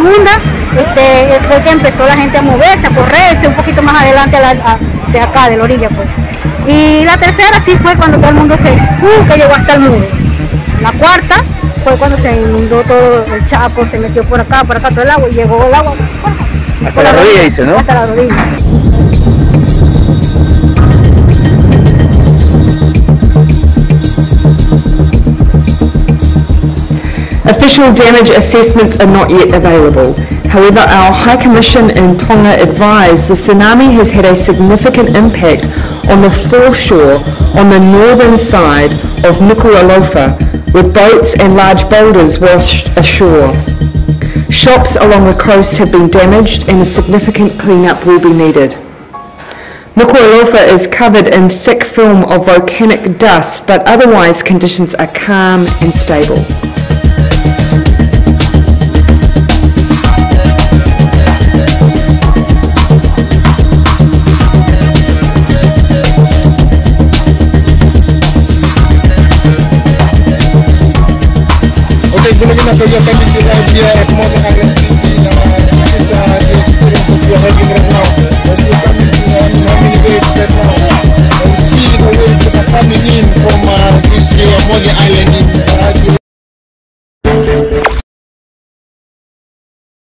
segunda fue que empezó la gente a moverse, a correrse un poquito más adelante de acá, de la orilla, pues. Y la tercera sí fue cuando todo el mundo que llegó hasta el muro. La cuarta fue cuando se inundó todo el Chapo, se metió por acá todo el agua y llegó el agua hasta la rodilla, dice, ¿no? Hasta la rodilla. Official damage assessments are not yet available. However, our High Commission in Tonga advised the tsunami has had a significant impact on the foreshore on the northern side of Nuku'alofa, where boats and large boulders washed ashore. Shops along the coast have been damaged and a significant cleanup will be needed. Nuku'alofa is covered in thick film of volcanic dust, but otherwise conditions are calm and stable. Boleh guna-guna kerja kami juga dia semua